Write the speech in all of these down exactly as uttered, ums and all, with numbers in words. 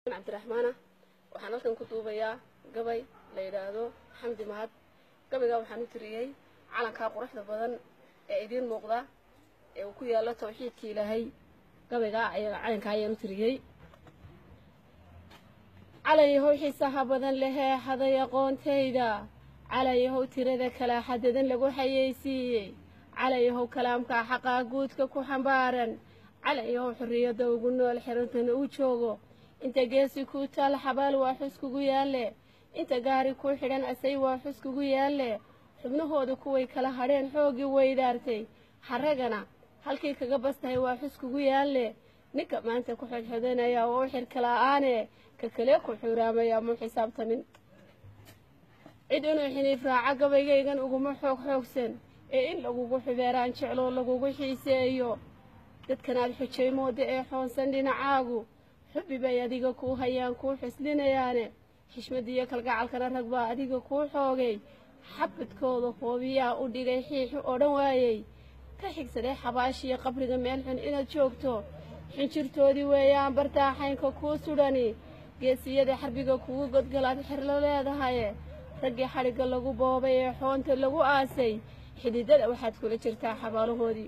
عبد الرحمن waxaan halkan ku duubayaa Qabay la yiraahdo xamdi mahad Qabayga waxaan u tiriyay calanka quruxda badan ee idin muuqda ee uu ku yaalo tawxiidka Ilaahay Qabayga ayaa calanka ayaan u tiriyay calayho xiisaha badan leh haday aqoontayda calayho tirada kala xadadan lagu xayeysiiyay calayho kalaamka xaqa guudka ku xambaaran calayho xurriyada ugu nool xirantan uu joogo inta geesi ku taal xabaal waa xuskugu yaale inta gaari ku xidhan asay waa xuskugu yaale xubnahooda kuway kala hadheen xoogi weydaartay xaragana halkii kaga bastahay waa xuskugu yaale ninka maanta ku xidhxodanaya oo xir kala aane ka kale ku xuraamaya mu xisaabtamin cid inuu xiniif raaca Qabaygaygan uguma xoog xoogsan ee in lagugu xubeeraan jeclo lagugu xiiseeyo dadkan aad xujay mooda ee xoonsan dhinacaagu xubbi bay adiga ku hayaan ku xislinayaan xishmadiyo kalgacalkana rag baa adiga ku xoogay xabadkooda hoobiya u dhigay xiix oo dhan waayay ka xigsaday xabaashiyo qabriga meel xun inaad joogto xinjirtoodii weeyaan bartaaxaynka ku sudhani geesiyada xarbiga kugu godgalaad xirlo leedahay raggii xariga lagu boobay ee xoonta lagu aasay xididada waxaad kula jirtaa xabaalahoodii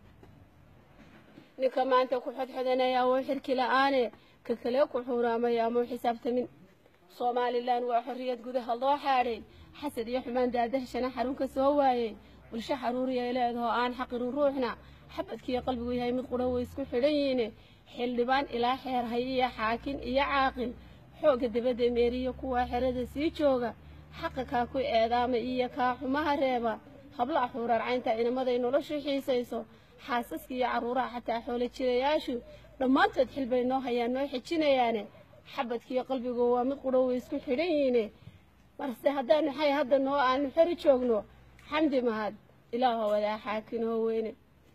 ninka maanta ku xodxodanaya oo xirki la'aane ka kale ku xuraamaya mu xisaabtamin Soomaaliland waa xorriyad gudaha loo xaaday xasad iyo xumaan daadashana xarun ka soo waayay bulsho xaruuriya leedahay aan xaqiru ruuxna xabadkii qalbigu yahay mid qura way isku xidhan yihiin xildhibaan ilaa xeer hayiya xaakin iyo caaqil xooga dibadda meeriyo kuwa xerada sii jooga xaqa ka ku eedaama iyo ka xumaha reeba habla xurar caynta inamada noloshu xiisayso xaasaska iyo caruuraha xataa xoolo jirayaashu dhammaantood xilbay noo hayaan noo xijinayaan xabadkii qalbigu waa mid qura way isku xidhan yihiin marse haddaan maxay hadda noo aan xiri joogno xamdi mahad ilaaha wada xaakinoo weyne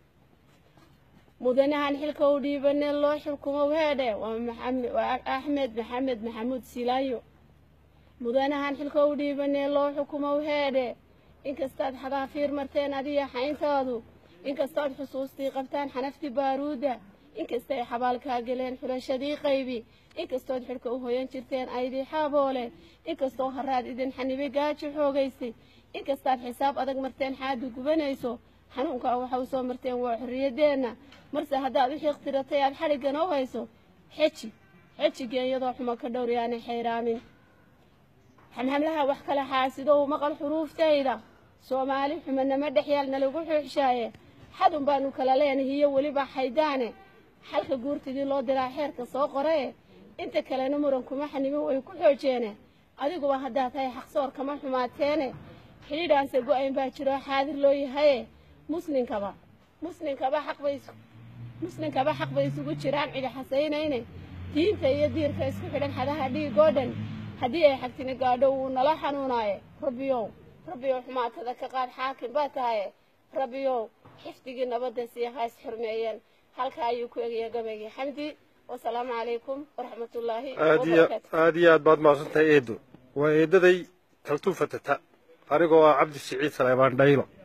mudanahan xilka u dhiibaneen loo xukumo weedhe waa maxamed waa axmed maxamed maxamuud silaayo mudanahan xilka u dhiibaneen loo xukumo weedhe inkastaad xadaafiir marteen adiga xayntaadu inkastaad xusuustii qabtaan xanafti baaruuda inkastay xabaalka galeen xulashadii qaybi inkastood xirka u hoyan jirteen aydii xaaboole inkastoo haraad idin xanibi gaajo xoogaysay inkastaad xisaab adag marteen xaadu gubanayso xanuunka waxa uu soo marteen waa xorriyadeena marse haddaad u xiiqtiratay aad xarigan oo hayso xeji xejigeen iyadoo xumo ka dhowryaana xayraamin xamxamlaha wax kala xaasido u maqal xuruuftayda Soomaali xumanama dhexyaalna lagu xuuxshaaye xadun baanu kala leenahay waliba xaydaane xalka guurtidii loo diraa xeerka soo qoray inta kalena muran kuma xanimin way ku xoojeen adiguba haddaa tahay xaqsoor kama xumaateene xidhiidhaanse go'ayn baa jiro xaadir loo yahay muslinkaba muslinkaba xaq bay muslinkaba xaq bay isugu jiraan cid xasaynayne diinta iyo diirka isku xidhan xadaha dhiigoo dhan haddii ay xagtina gaadho uu nala xanuunaaye rabbiyow rabbiyow xumaatada ka qaad xaakim baa tahay rabbiyow xifdigii nabadda sii hays xurmeeyeen halka ayuu ku egaya Qabaygii xamdi wassalaamu calaykum waraxmatullaahi wabarakaatuh aad iyo aad baad mahadsantahay eedo waa eedaday taltuufatata anigoo ah cabdi siciid saleymaan dhaylo